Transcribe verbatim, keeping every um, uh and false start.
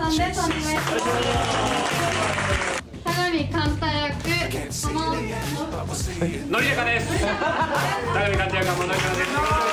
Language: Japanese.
さんです。お願いします。相模寛太役、浜野りやかです。相模寛太役、浜野りやかです。